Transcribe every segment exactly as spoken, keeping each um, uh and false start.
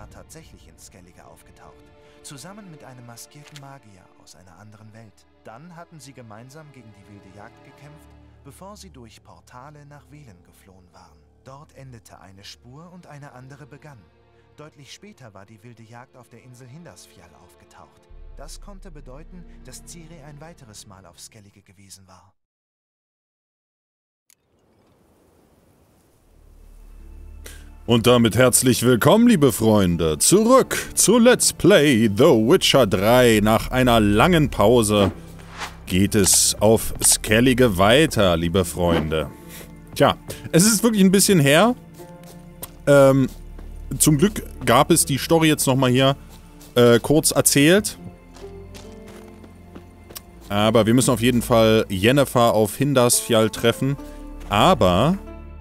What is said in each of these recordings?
war tatsächlich in Skellige aufgetaucht, zusammen mit einem maskierten Magier aus einer anderen Welt. Dann hatten sie gemeinsam gegen die wilde Jagd gekämpft, bevor sie durch Portale nach Velen geflohen waren. Dort endete eine Spur und eine andere begann. Deutlich später war die wilde Jagd auf der Insel Hindarsfjall aufgetaucht. Das konnte bedeuten, dass Ciri ein weiteres Mal auf Skellige gewesen war. Und damit herzlich willkommen, liebe Freunde, zurück zu Let's Play The Witcher drei. Nach einer langen Pause geht es auf Skellige weiter, liebe Freunde. Tja, es ist wirklich ein bisschen her. Ähm, zum Glück gab es die Story jetzt nochmal hier äh, kurz erzählt. Aber wir müssen auf jeden Fall Yennefer auf Hindarsfjall treffen. Aber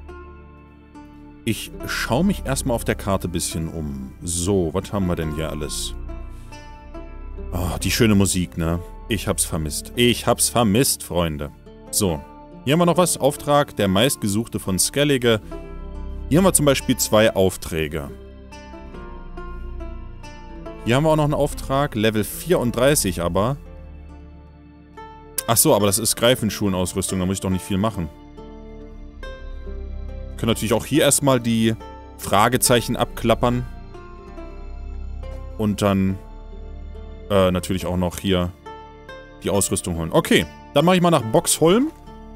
ich schaue mich erstmal auf der Karte ein bisschen um. So, was haben wir denn hier alles? Oh, die schöne Musik, ne? Ich hab's vermisst. Ich hab's vermisst, Freunde. So, hier haben wir noch was. Auftrag, der meistgesuchte von Skellige. Hier haben wir zum Beispiel zwei Aufträge. Hier haben wir auch noch einen Auftrag, Level vierunddreißig aber. Achso, aber das ist Greifenschuhenausrüstung, da muss ich doch nicht viel machen. Wir können natürlich auch hier erstmal die Fragezeichen abklappern. Und dann äh, natürlich auch noch hier die Ausrüstung holen. Okay, dann mache ich mal nach Boxholm.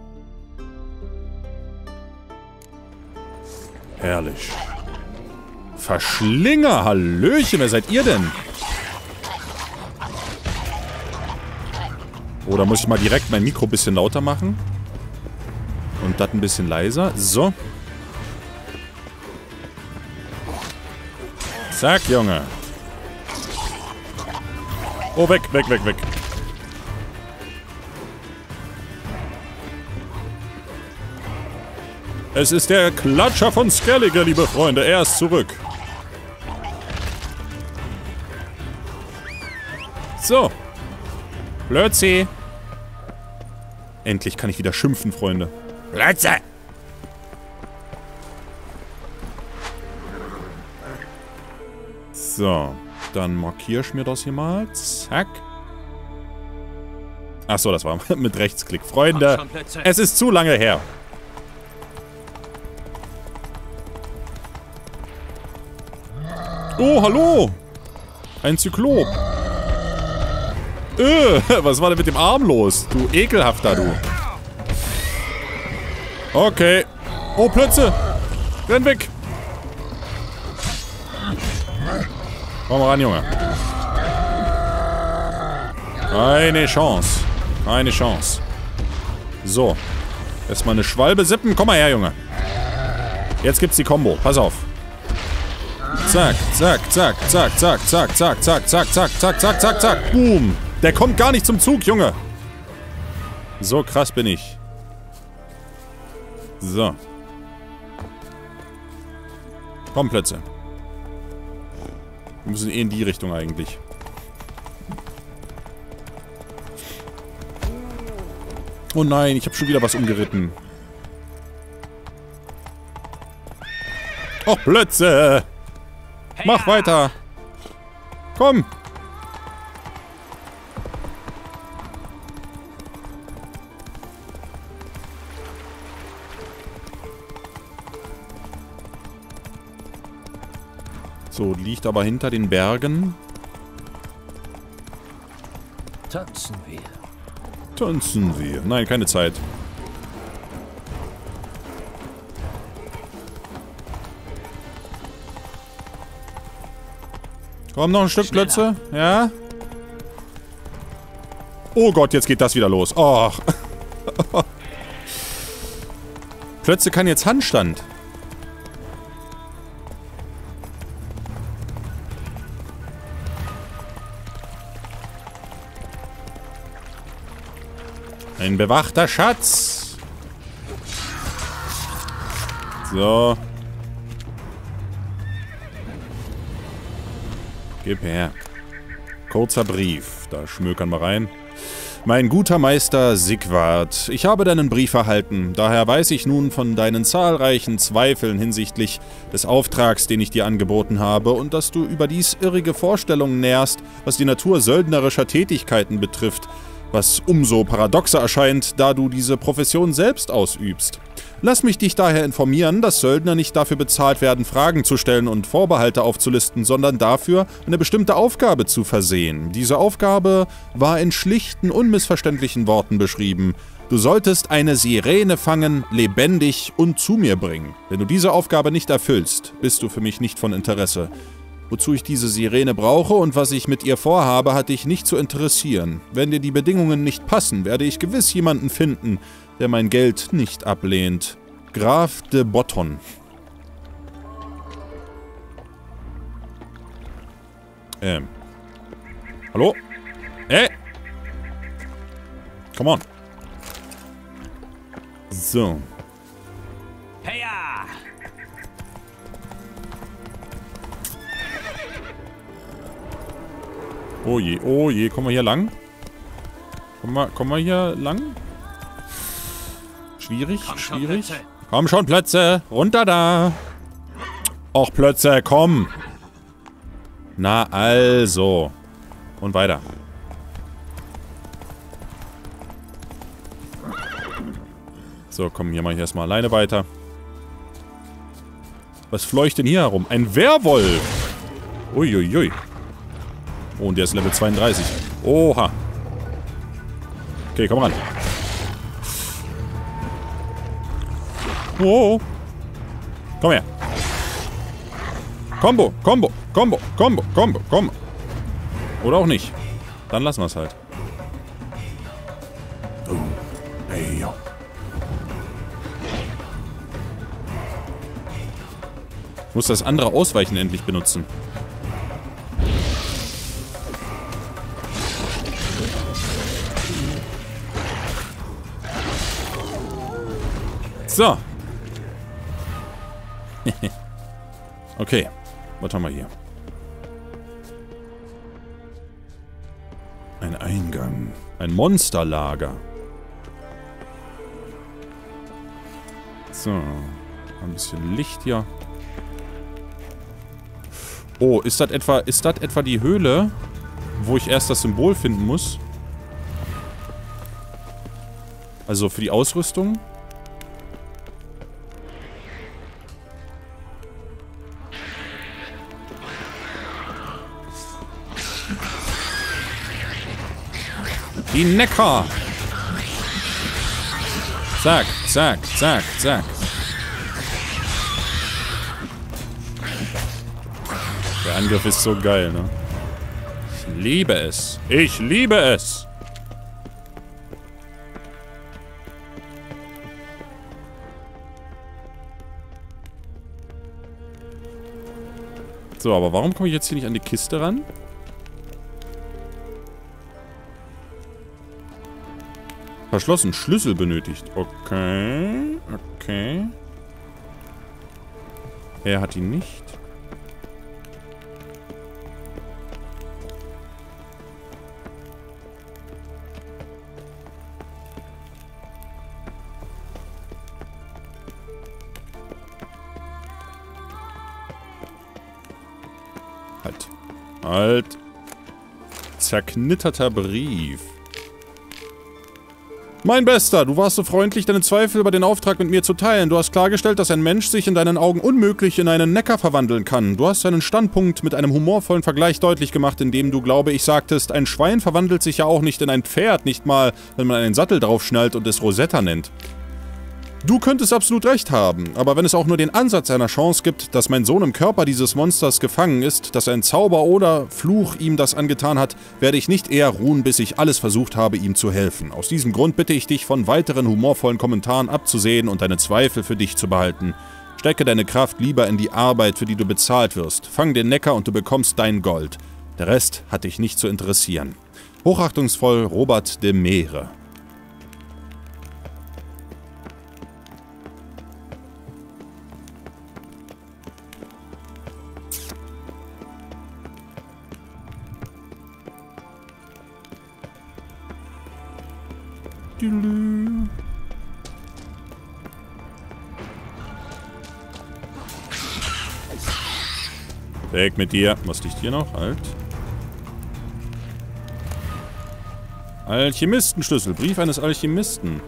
Herrlich. Verschlinger, hallöchen, wer seid ihr denn? Oder muss ich mal direkt mein Mikro ein bisschen lauter machen? Und das ein bisschen leiser. So. Zack, Junge. Oh, weg, weg, weg, weg. Es ist der Klatscher von Skellige, liebe Freunde. Er ist zurück. So. Blödsinn. Endlich kann ich wieder schimpfen, Freunde. Blödsinn. So. Dann markiere ich mir das hier mal. Zack. Achso, das war mit Rechtsklick. Freunde, es ist zu lange her. Oh, hallo. Ein Zyklop. Äh, was war denn mit dem Arm los? Du ekelhafter, du. Okay. Oh, Plötze. Renn weg. Komm mal ran, Junge. Keine Chance. Keine Chance. So. Erstmal eine Schwalbe sippen. Komm mal her, Junge. Jetzt gibt's die Combo. Pass auf. Zack, zack, zack, zack, zack, zack, zack, zack, zack, zack, zack, zack, zack, zack. Boom. Der kommt gar nicht zum Zug, Junge. So krass bin ich. So. Komm, Plätze. Wir müssen eh in die Richtung eigentlich. Oh nein, ich habe schon wieder was umgeritten. Och, Plötze. Mach weiter. Komm. So, liegt aber hinter den Bergen. Tanzen wir. Tanzen wir. Nein, keine Zeit. Komm, noch ein Stück Plötze. Ja? Oh Gott, jetzt geht das wieder los. Oh. Plötze kann jetzt Handstand. Ein bewachter Schatz. So. Gib her. Kurzer Brief. Da schmökern wir rein. Mein guter Meister Sigvard, ich habe deinen Brief erhalten, daher weiß ich nun von deinen zahlreichen Zweifeln hinsichtlich des Auftrags, den ich dir angeboten habe, und dass du überdies irrige Vorstellungen nährst, was die Natur söldnerischer Tätigkeiten betrifft, was umso paradoxer erscheint, da du diese Profession selbst ausübst. Lass mich dich daher informieren, dass Söldner nicht dafür bezahlt werden, Fragen zu stellen und Vorbehalte aufzulisten, sondern dafür, eine bestimmte Aufgabe zu versehen. Diese Aufgabe war in schlichten, unmissverständlichen Worten beschrieben. Du solltest eine Sirene fangen, lebendig und zu mir bringen. Wenn du diese Aufgabe nicht erfüllst, bist du für mich nicht von Interesse. Wozu ich diese Sirene brauche und was ich mit ihr vorhabe, hat dich nicht zu interessieren. Wenn dir die Bedingungen nicht passen, werde ich gewiss jemanden finden, der mein Geld nicht ablehnt. Graf de Botton. Ähm. Hallo? Äh! Come on. So. Heya! Oh je, oh je. Kommen wir hier lang? Kommen wir, kommen wir hier lang? Schwierig, Komm schon, schwierig. Plötze. Komm schon, Plötze. Runter da. Och, Plötze, komm. Na also. Und weiter. So, komm, hier mache ich erstmal alleine weiter. Was fleucht denn hier herum? Ein Werwolf. Uiuiui. Oh, und der ist Level zweiunddreißig. Oha. Okay, komm ran. Oh. Komm her. Combo, Combo, Combo, Combo, Combo, Combo. Oder auch nicht. Dann lassen wir es halt. Oh. Hey, yo. Ich muss das andere Ausweichen endlich benutzen. So. Okay. Was haben wir hier? Ein Eingang. Ein Monsterlager. So. Ein bisschen Licht hier. Oh, ist das etwa, ist das etwa die Höhle, wo ich erst das Symbol finden muss? Also für die Ausrüstung? Die Neckar! Zack, zack, zack, zack. Der Angriff ist so geil, ne? Ich liebe es. Ich liebe es! So, aber warum komme ich jetzt hier nicht an die Kiste ran? Verschlossen. Schlüssel benötigt. Okay. Okay. Er hat ihn nicht. Halt. Halt. Zerknitterter Brief. Mein Bester, du warst so freundlich, deine Zweifel über den Auftrag mit mir zu teilen. Du hast klargestellt, dass ein Mensch sich in deinen Augen unmöglich in einen Neckar verwandeln kann. Du hast deinen Standpunkt mit einem humorvollen Vergleich deutlich gemacht, indem du, glaube ich, sagtest, ein Schwein verwandelt sich ja auch nicht in ein Pferd, nicht mal, wenn man einen Sattel draufschnallt und es Rosetta nennt. Du könntest absolut recht haben, aber wenn es auch nur den Ansatz einer Chance gibt, dass mein Sohn im Körper dieses Monsters gefangen ist, dass ein Zauber oder Fluch ihm das angetan hat, werde ich nicht eher ruhen, bis ich alles versucht habe, ihm zu helfen. Aus diesem Grund bitte ich dich, von weiteren humorvollen Kommentaren abzusehen und deine Zweifel für dich zu behalten. Stecke deine Kraft lieber in die Arbeit, für die du bezahlt wirst. Fang den Neckar und du bekommst dein Gold. Der Rest hat dich nicht zu interessieren. Hochachtungsvoll, Robert de Meere. Weg mit dir. Was liegt hier noch? Halt. Alchemistenschlüssel. Brief eines Alchemisten.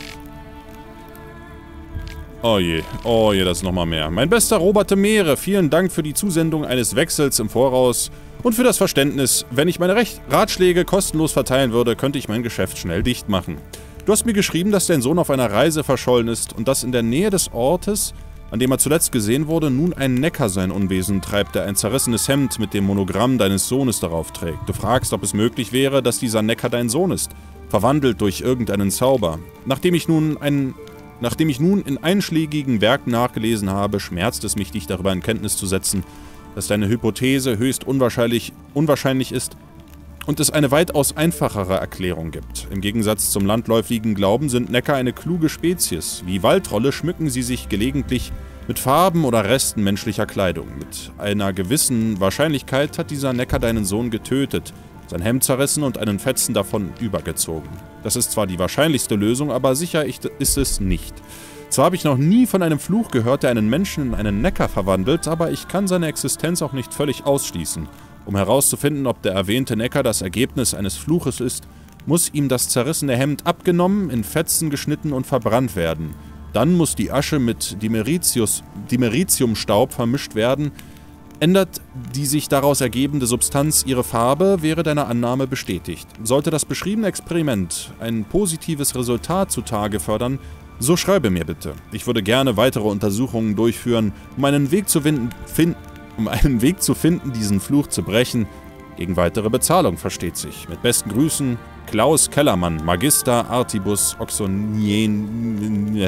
Oh je. Oh je, das ist nochmal mehr. Mein bester Robert de Meere, vielen Dank für die Zusendung eines Wechsels im Voraus und für das Verständnis. Wenn ich meine Recht Ratschläge kostenlos verteilen würde, könnte ich mein Geschäft schnell dicht machen. Du hast mir geschrieben, dass dein Sohn auf einer Reise verschollen ist und dass in der Nähe des Ortes, an dem er zuletzt gesehen wurde, nun ein Necker sein Unwesen treibt, der ein zerrissenes Hemd mit dem Monogramm deines Sohnes darauf trägt. Du fragst, ob es möglich wäre, dass dieser Necker dein Sohn ist, verwandelt durch irgendeinen Zauber. Nachdem ich nun einen... Nachdem ich nun in einschlägigen Werken nachgelesen habe, schmerzt es mich, dich darüber in Kenntnis zu setzen, dass deine Hypothese höchst unwahrscheinlich, unwahrscheinlich ist und es eine weitaus einfachere Erklärung gibt. Im Gegensatz zum landläufigen Glauben sind Necker eine kluge Spezies. Wie Waldtrolle schmücken sie sich gelegentlich mit Farben oder Resten menschlicher Kleidung. Mit einer gewissen Wahrscheinlichkeit hat dieser Necker deinen Sohn getötet, sein Hemd zerrissen und einen Fetzen davon übergezogen. Das ist zwar die wahrscheinlichste Lösung, aber sicher ist es nicht. Zwar habe ich noch nie von einem Fluch gehört, der einen Menschen in einen Necker verwandelt, aber ich kann seine Existenz auch nicht völlig ausschließen. Um herauszufinden, ob der erwähnte Necker das Ergebnis eines Fluches ist, muss ihm das zerrissene Hemd abgenommen, in Fetzen geschnitten und verbrannt werden. Dann muss die Asche mit Dimeritius, Dimeritiumstaub vermischt werden. Ändert die sich daraus ergebende Substanz ihre Farbe, wäre deine Annahme bestätigt. Sollte das beschriebene Experiment ein positives Resultat zutage fördern, so schreibe mir bitte. Ich würde gerne weitere Untersuchungen durchführen, um einen Weg zu finden, fin um einen Weg zu finden, diesen Fluch zu brechen. Gegen weitere Bezahlung, versteht sich. Mit besten Grüßen, Klaus Kellermann, Magister Artibus Oxonien...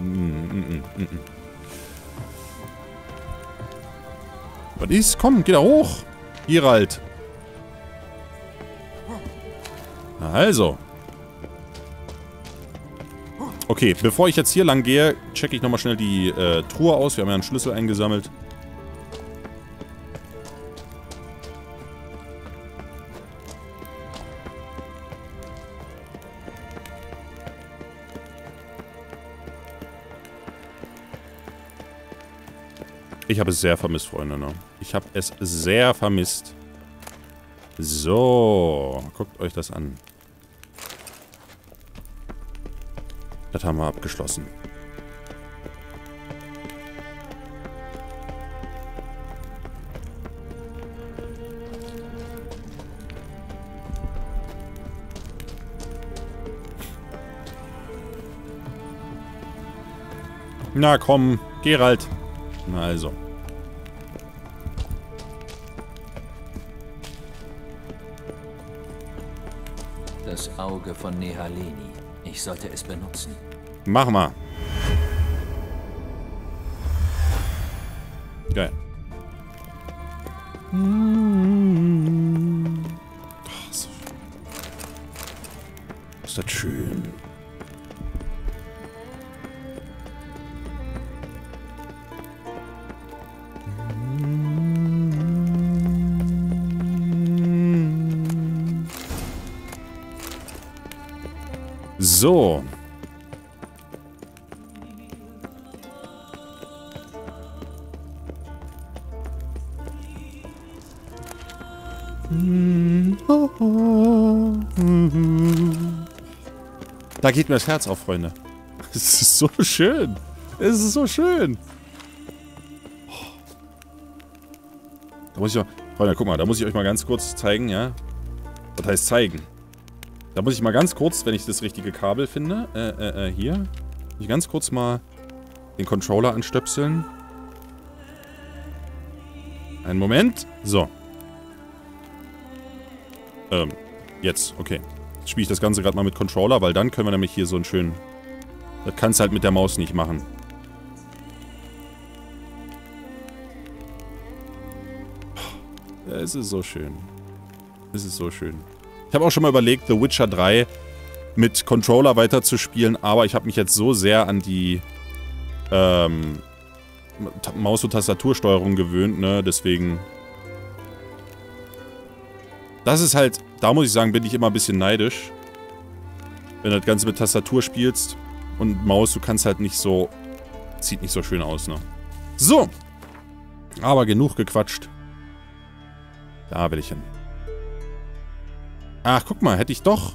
Was ist? Komm, geh da hoch. Geralt. Na also. Okay, bevor ich jetzt hier lang gehe, checke ich nochmal schnell die äh, Truhe aus. Wir haben ja einen Schlüssel eingesammelt. Ich habe es sehr vermisst, Freunde. Ne? Ich habe es sehr vermisst. So, guckt euch das an. Das haben wir abgeschlossen. Na komm, Geralt. Na also. Das Auge von Nehaleni. Ich sollte es benutzen. Mach mal. Geil. Oh, so. Ist das schön. So. Da geht mir das Herz auf, Freunde. Es ist so schön. Es ist so schön. Da muss ich auch... Freunde, guck mal, da muss ich euch mal ganz kurz zeigen, ja? Das heißt zeigen. Da muss ich mal ganz kurz, wenn ich das richtige Kabel finde, äh, äh, äh, hier, muss ich ganz kurz mal den Controller anstöpseln. Einen Moment. So. Ähm, jetzt, okay. Jetzt spiele ich das Ganze gerade mal mit Controller, weil dann können wir nämlich hier so einen schönen... Das kannst du halt mit der Maus nicht machen. Es ist so schön. Es ist so schön. Ich habe auch schon mal überlegt, The Witcher drei mit Controller weiterzuspielen, aber ich habe mich jetzt so sehr an die ähm, Maus- und Tastatursteuerung gewöhnt, ne, deswegen... Das ist halt, da muss ich sagen, bin ich immer ein bisschen neidisch. Wenn du das Ganze mit Tastatur spielst und Maus, du kannst halt nicht so... Sieht nicht so schön aus, ne? So! Aber genug gequatscht. Da will ich hin. Ach, guck mal, hätte ich doch...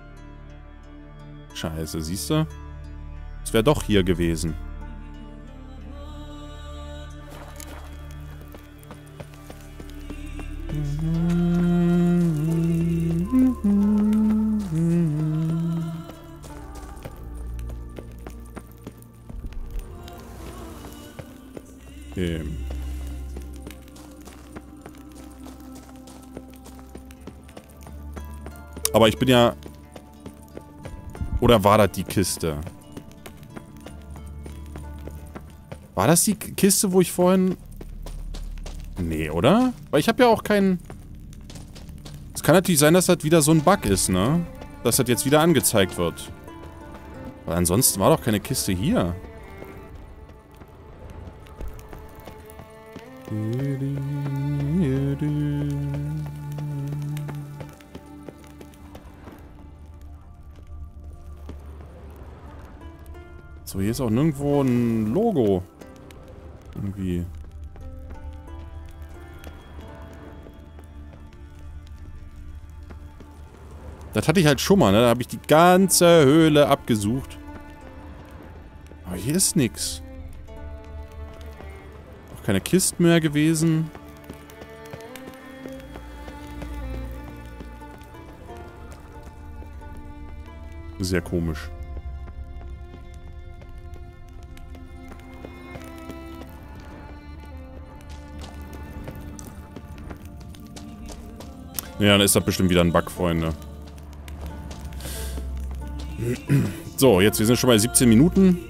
Scheiße, siehst du? Es wäre doch hier gewesen. Okay. Aber ich bin ja... Oder war das die Kiste? War das die Kiste, wo ich vorhin... Nee, oder? Weil ich habe ja auch keinen... Es kann natürlich sein, dass das wieder so ein Bug ist, ne? Dass das jetzt wieder angezeigt wird. Weil ansonsten war doch keine Kiste hier. So, hier ist auch nirgendwo ein Logo. Irgendwie. Das hatte ich halt schon mal, ne? Da habe ich die ganze Höhle abgesucht. Aber hier ist nix. Auch keine Kisten mehr gewesen. Sehr komisch. Ja, dann ist das bestimmt wieder ein Bug, Freunde. So, jetzt, wir sind schon bei siebzehn Minuten.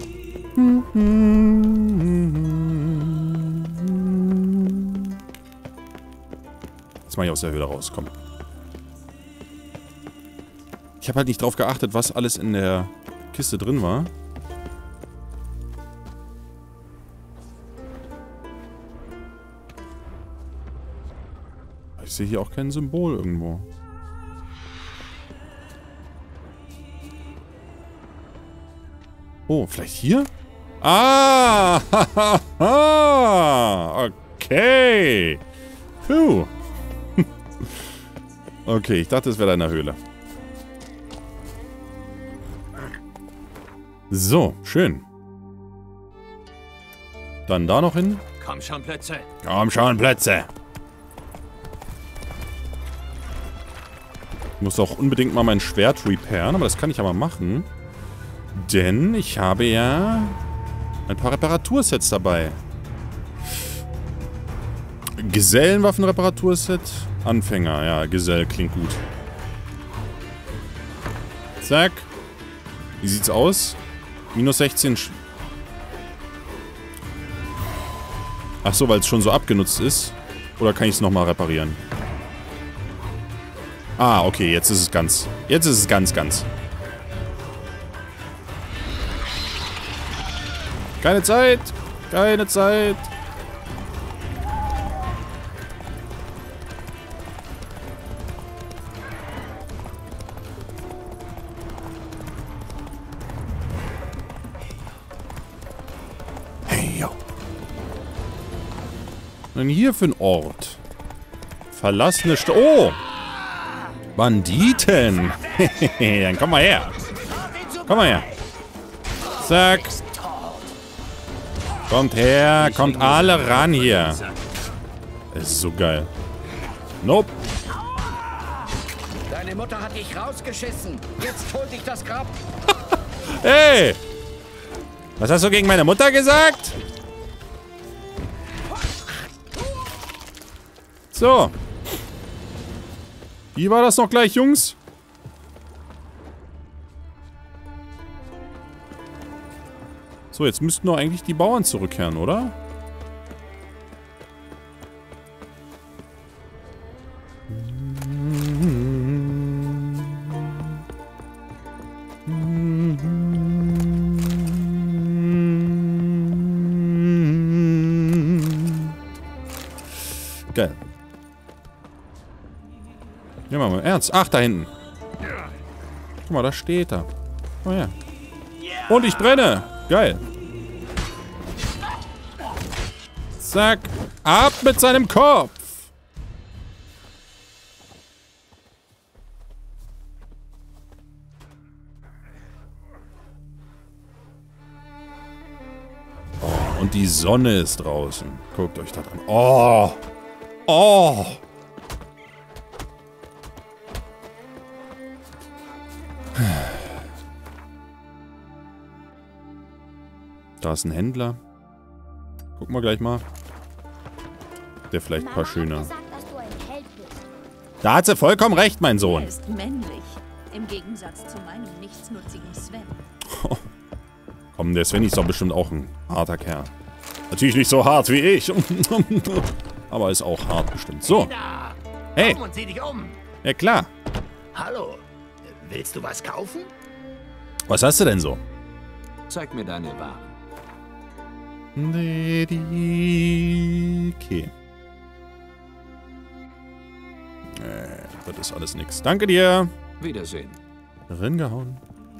Jetzt mach ich aus der Höhle raus, komm. Ich habe halt nicht drauf geachtet, was alles in der Kiste drin war. Ich sehe hier auch kein Symbol irgendwo. Oh, vielleicht hier? Ah! Okay. Puh. Okay, ich dachte, es wäre da in der Höhle. So, schön. Dann da noch hin. Komm schon, Plätze. Komm schon, Plätze. Ich muss auch unbedingt mal mein Schwert repairen, aber das kann ich aber machen. Denn ich habe ja ein paar Reparatursets dabei. Gesellenwaffenreparaturset. Anfänger, ja, Gesell klingt gut. Zack. Wie sieht's aus? Minus sechzehn. Sch Ach so, weil es schon so abgenutzt ist. Oder kann ich es nochmal reparieren? Ah, okay, jetzt ist es ganz. Jetzt ist es ganz, ganz. Keine Zeit! Keine Zeit! Hey, yo. Was denn hier für ein Ort? Verlassene St... Oh! Banditen! Dann komm mal her! Komm mal her! Zack! Kommt her, kommt alle ran hier. Das ist so geil. Nope. Deine Mutter hat dich rausgeschissen. Jetzt hol dich das Grab. Hey! Was hast du gegen meine Mutter gesagt? So. Wie war das noch gleich, Jungs? So, jetzt müssten doch eigentlich die Bauern zurückkehren, oder? Geil. Ja, mal im Ernst. Ach, da hinten. Guck mal, da steht er. Oh ja. Und ich brenne. Geil. Zack. Ab mit seinem Kopf. Oh, und die Sonne ist draußen. Guckt euch das an. Oh. Oh. Da ist ein Händler. Gucken wir gleich mal. Der vielleicht ein paar schöne. Da hat sie vollkommen recht, mein Sohn. Er ist männlich. Im Gegensatz zu meinem nichtsnutzigen Sven. Komm, der Sven ist doch bestimmt auch ein harter Kerl. Natürlich nicht so hart wie ich. Aber ist auch hart bestimmt. So. Hey. Komm und sieh dich um. Ja, klar. Hallo. Willst du was kaufen? Was hast du denn so? Zeig mir deine Waren. Okay. Äh, das ist alles nix. Danke dir. Wiedersehen. Reingehauen.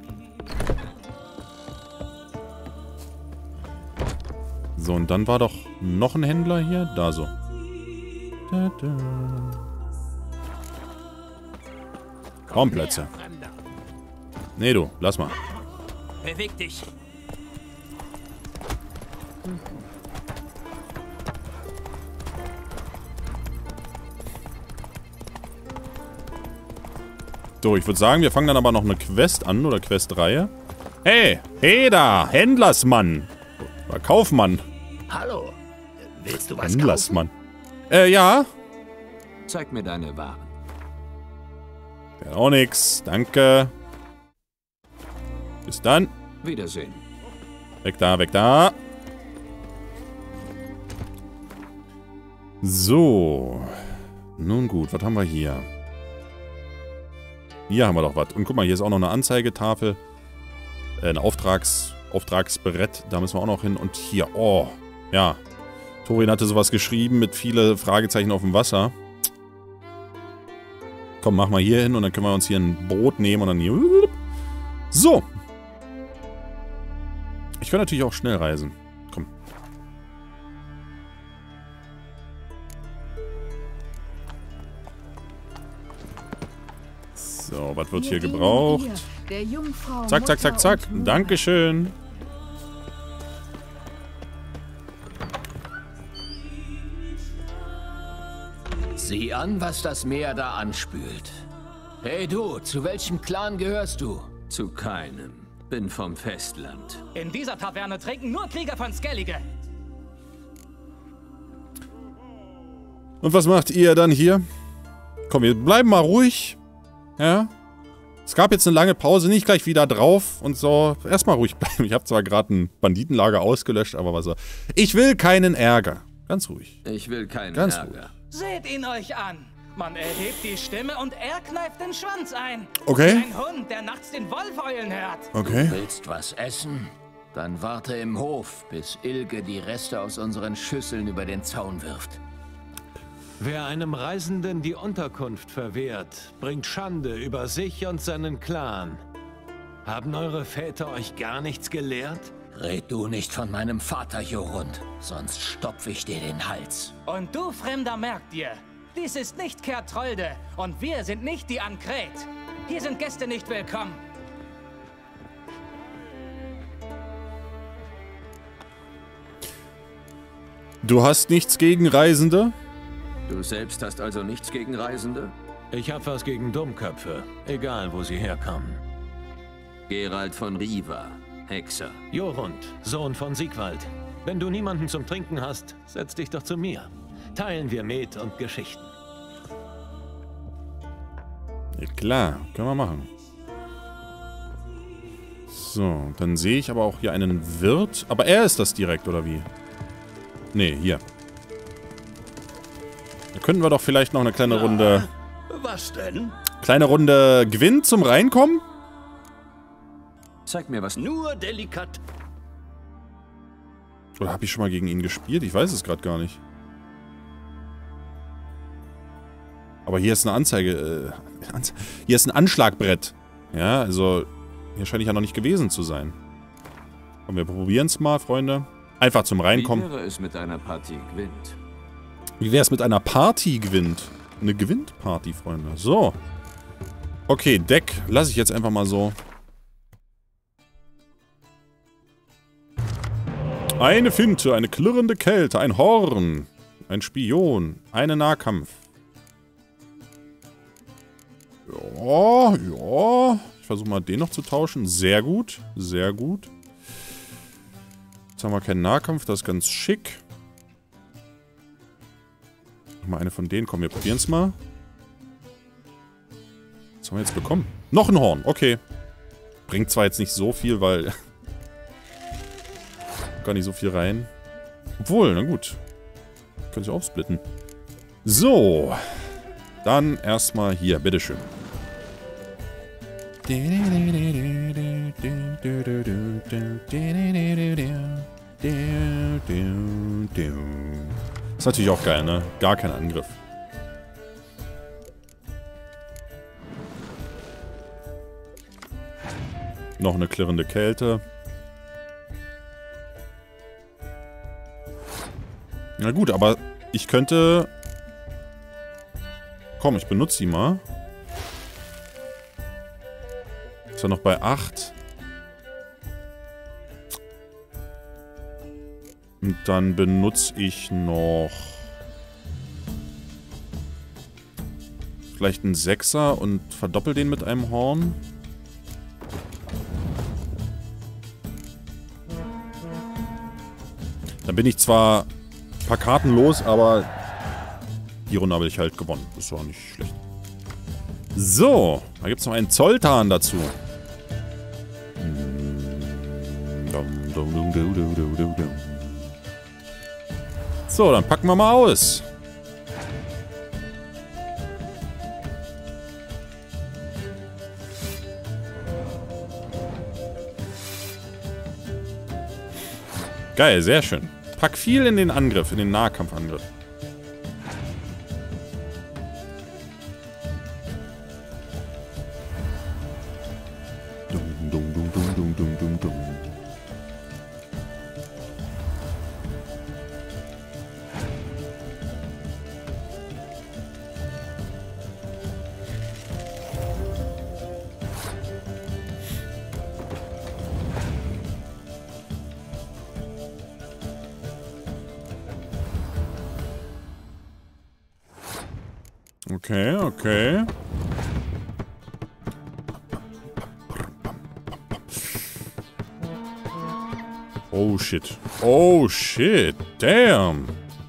So, und dann war doch noch ein Händler hier. Da so. Da, da. Kaum Plätze. Nee, du. Lass mal. Beweg dich. So, ich würde sagen, wir fangen dann aber noch eine Quest an, oder Questreihe. Hey, hey da, Händlersmann. Oder Kaufmann. Hallo. Willst du was Händlersmann. Äh, ja. Zeig mir deine Waren. Ja, auch nix. Danke. Bis dann. Wiedersehen. Weg da, weg da. So. Nun gut, was haben wir hier? Hier haben wir doch was. Und guck mal, hier ist auch noch eine Anzeigetafel. Äh, ein Auftrags, Auftragsbrett. Da müssen wir auch noch hin. Und hier, oh, ja. Thorin hatte sowas geschrieben mit viele Fragezeichen auf dem Wasser. Komm, mach mal hier hin und dann können wir uns hier ein Boot nehmen und dann hier... So. Ich kann natürlich auch schnell reisen. Komm. So, was wird hier gebraucht? Zack, zack, zack, zack. Dankeschön. Sieh an, was das Meer da anspült. Hey du, zu welchem Clan gehörst du? Zu keinem. Bin vom Festland. In dieser Taverne trinken nur Krieger von Skellige. Und was macht ihr dann hier? Komm, wir bleiben mal ruhig. Ja. Es gab jetzt eine lange Pause, nicht gleich wieder drauf und so. Erstmal ruhig bleiben. Ich habe zwar gerade ein Banditenlager ausgelöscht, aber was so. Ich will keinen Ärger. Ganz ruhig. Ich will keinen Ganz Ärger. ruhig. Seht ihn euch an. Man erhebt die Stimme und er kneift den Schwanz ein. Okay. Wie ein Hund, der nachts den Wolf heulen hört. Okay. Willst was essen? Dann warte im Hof, bis Ilge die Reste aus unseren Schüsseln über den Zaun wirft. Wer einem Reisenden die Unterkunft verwehrt, bringt Schande über sich und seinen Clan. Haben eure Väter euch gar nichts gelehrt? Red du nicht von meinem Vater, Jorund, sonst stopfe ich dir den Hals. Und du, Fremder, merk dir, dies ist nicht Kertrolde und wir sind nicht die Ankret. Hier sind Gäste nicht willkommen. Du hast nichts gegen Reisende? Du selbst hast also nichts gegen Reisende? Ich hab was gegen Dummköpfe, egal wo sie herkommen. Gerald von Riva, Hexer. Jorund, Sohn von Siegwald. Wenn du niemanden zum Trinken hast, setz dich doch zu mir. Teilen wir Met und Geschichten. Ja klar, können wir machen. So, dann sehe ich aber auch hier einen Wirt. Aber er ist das direkt, oder wie? Nee, hier. Da könnten wir doch vielleicht noch eine kleine Ja, Runde... Was denn? Kleine Runde Gewinn zum Reinkommen? Zeig mir was. Nur delikat. Oder habe ich schon mal gegen ihn gespielt? Ich weiß es gerade gar nicht. Aber hier ist eine Anzeige... Äh, Anze hier ist ein Anschlagbrett. Ja, also, hier scheine ich ja noch nicht gewesen zu sein. Komm, wir probieren es mal, Freunde. Einfach zum Reinkommen. Wie wäre es mit einer Partie Gwent? Wie wäre es mit einer Party Gwent? Eine Gwent-Party, Freunde. So. Okay, Deck lasse ich jetzt einfach mal so. Eine Finte, eine klirrende Kälte, ein Horn, ein Spion, eine Nahkampf. Ja, ja. Ich versuche mal den noch zu tauschen. Sehr gut, sehr gut. Jetzt haben wir keinen Nahkampf, das ist ganz schick. Mal eine von denen. Komm, wir probieren es mal. Was haben wir jetzt bekommen? Noch ein Horn, okay. Bringt zwar jetzt nicht so viel, weil... gar nicht so viel rein. Obwohl, na gut. Können Sie aufsplitten. So. Dann erstmal hier, bitteschön. Ist natürlich auch geil, ne? Gar kein Angriff. Noch eine klirrende Kälte. Na gut, aber ich könnte... Komm, ich benutze die mal. Ist er noch bei acht? Und dann benutze ich noch... vielleicht einen Sechser und verdoppel den mit einem Horn. Dann bin ich zwar ein paar Karten los, aber die Runde habe ich halt gewonnen. Das war nicht schlecht. So, da gibt es noch einen Zoltan dazu. So, dann packen wir mal aus. Geil, sehr schön. Pack viel in den Angriff, in den Nahkampfangriff. Dum, dum, dum, dum, dum, dum, dum, dum. Okay, okay. Oh shit. Oh shit. Damn.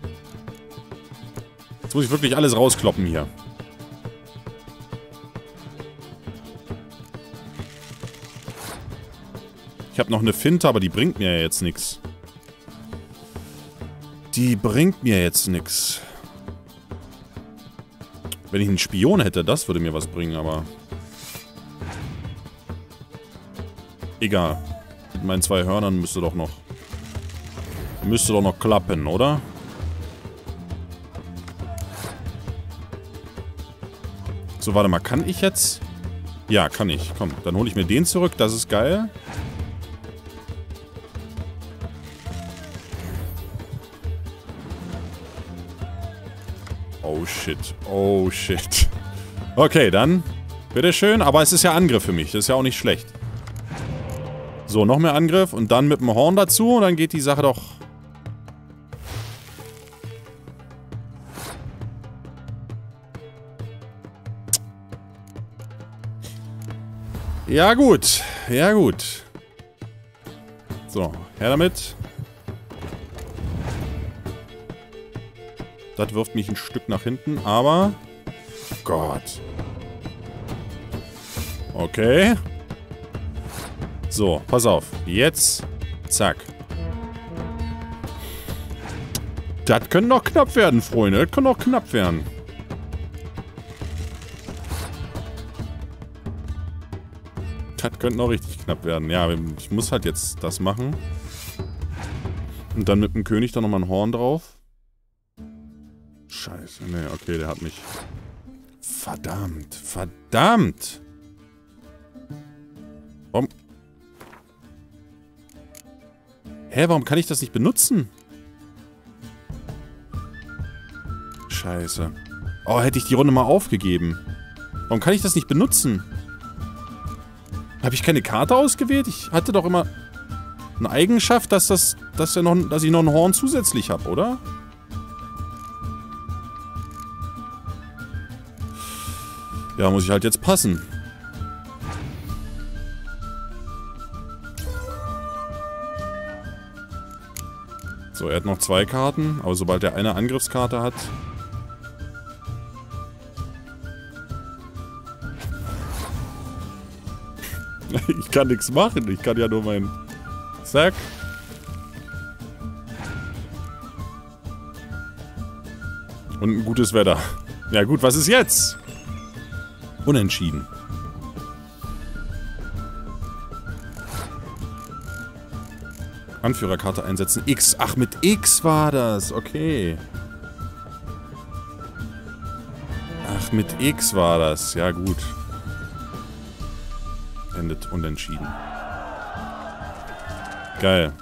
Jetzt muss ich wirklich alles rauskloppen hier. Ich habe noch eine Finte, aber die bringt mir ja jetzt nichts. Die bringt mir jetzt nichts. Wenn ich einen Spion hätte, das würde mir was bringen, aber... egal. Mit meinen zwei Hörnern müsste doch noch... müsste doch noch klappen, oder? So, warte mal. Kann ich jetzt... ja, kann ich. Komm, dann hole ich mir den zurück. Das ist geil. Oh shit. Oh shit. Okay, dann. Bitteschön. Aber es ist ja Angriff für mich. Das ist ja auch nicht schlecht. So, noch mehr Angriff. Und dann mit dem Horn dazu. Und dann geht die Sache doch... ja gut. Ja gut. So, her damit. Das wirft mich ein Stück nach hinten, aber... Gott. Okay. So, pass auf. Jetzt. Zack. Das könnte noch knapp werden, Freunde. Das könnte noch knapp werden. Das könnte noch richtig knapp werden. Ja, ich muss halt jetzt das machen. Und dann mit dem König da nochmal ein Horn drauf. Scheiße, nee, okay, der hat mich... verdammt, verdammt! Warum? Hä, warum kann ich das nicht benutzen? Scheiße. Oh, hätte ich die Runde mal aufgegeben. Warum kann ich das nicht benutzen? Habe ich keine Karte ausgewählt? Ich hatte doch immer eine Eigenschaft, dass das, dass, ja noch, dass ich noch ein Horn zusätzlich habe, oder? Ja, muss ich halt jetzt passen. So, er hat noch zwei Karten, aber sobald er eine Angriffskarte hat... Ich kann nichts machen, ich kann ja nur mein... Zack. Und ein gutes Wetter. Ja gut, was ist jetzt? Unentschieden. Anführerkarte einsetzen. X. Ach, mit X war das. Okay. Ach, mit X war das. Ja, gut. Endet unentschieden. Geil.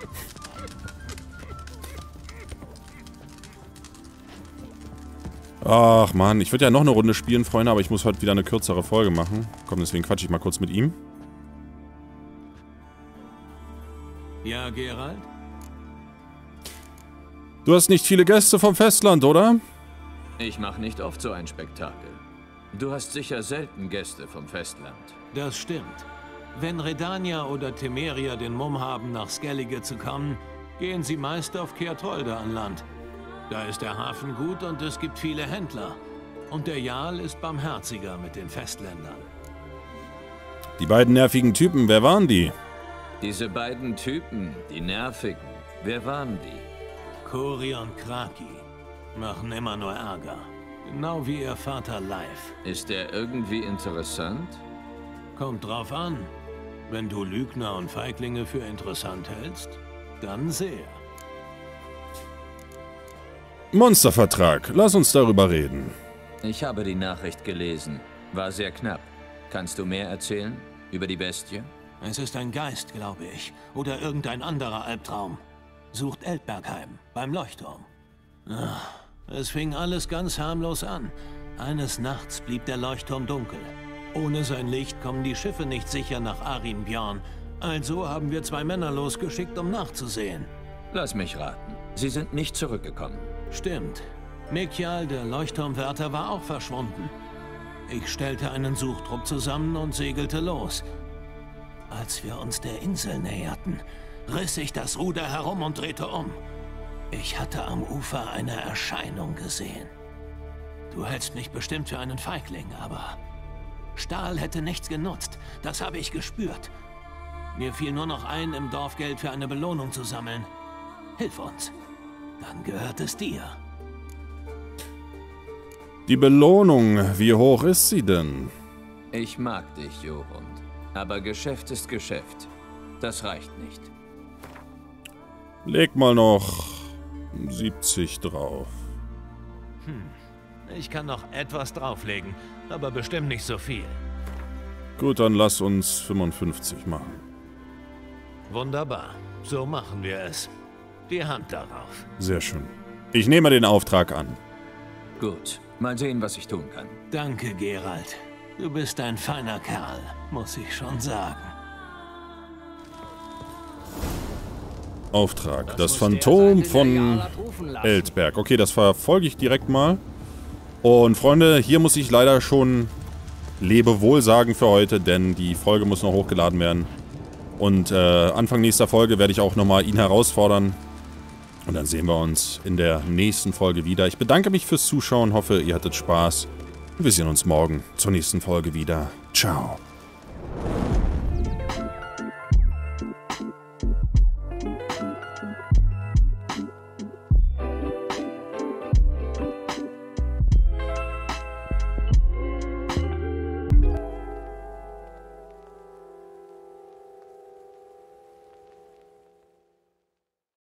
Ach, Mann. Ich würde ja noch eine Runde spielen, Freunde, aber ich muss heute wieder eine kürzere Folge machen. Komm, deswegen quatsche ich mal kurz mit ihm. Ja, Geralt? Du hast nicht viele Gäste vom Festland, oder? Ich mache nicht oft so ein Spektakel. Du hast sicher selten Gäste vom Festland. Das stimmt. Wenn Redania oder Temeria den Mumm haben, nach Skellige zu kommen, gehen sie meist auf Kehrtrolde an Land. Da ist der Hafen gut und es gibt viele Händler. Und der Jarl ist barmherziger mit den Festländern. Die beiden nervigen Typen, wer waren die? Diese beiden Typen, die nervigen, wer waren die? Kori und Kraki machen immer nur Ärger. Genau wie ihr Vater Leif. Ist er irgendwie interessant? Kommt drauf an. Wenn du Lügner und Feiglinge für interessant hältst, dann sehr. Monstervertrag. Lass uns darüber reden. Ich habe die Nachricht gelesen. War sehr knapp. Kannst du mehr erzählen? Über die Bestie? Es ist ein Geist, glaube ich. Oder irgendein anderer Albtraum. Sucht Eldbergheim, beim Leuchtturm. Ach, es fing alles ganz harmlos an. Eines Nachts blieb der Leuchtturm dunkel. Ohne sein Licht kommen die Schiffe nicht sicher nach Arinbjorn. Also haben wir zwei Männer losgeschickt, um nachzusehen. Lass mich raten. Sie sind nicht zurückgekommen. Stimmt. Mikjal, der Leuchtturmwärter, war auch verschwunden. Ich stellte einen Suchtrupp zusammen und segelte los. Als wir uns der Insel näherten, riss ich das Ruder herum und drehte um. Ich hatte am Ufer eine Erscheinung gesehen. Du hältst mich bestimmt für einen Feigling, aber Stahl hätte nichts genutzt. Das habe ich gespürt. Mir fiel nur noch ein, im Dorf Geld für eine Belohnung zu sammeln. Hilf uns. Dann gehört es dir. Die Belohnung, wie hoch ist sie denn? Ich mag dich, Jorund. Aber Geschäft ist Geschäft. Das reicht nicht. Leg mal noch siebzig drauf. Hm. Ich kann noch etwas drauflegen, aber bestimmt nicht so viel. Gut, dann lass uns fünfundfünfzig machen. Wunderbar. So machen wir es. Die Hand darauf. Sehr schön. Ich nehme den Auftrag an. Gut. Mal sehen, was ich tun kann. Danke, Geralt. Du bist ein feiner Kerl, muss ich schon sagen. Auftrag. Das Phantom von Eldberg. Okay, das verfolge ich direkt mal. Und Freunde, hier muss ich leider schon Lebewohl sagen für heute, denn die Folge muss noch hochgeladen werden. Und äh, Anfang nächster Folge werde ich auch nochmal ihn herausfordern. Und dann sehen wir uns in der nächsten Folge wieder. Ich bedanke mich fürs Zuschauen, hoffe, ihr hattet Spaß. Und wir sehen uns morgen zur nächsten Folge wieder. Ciao.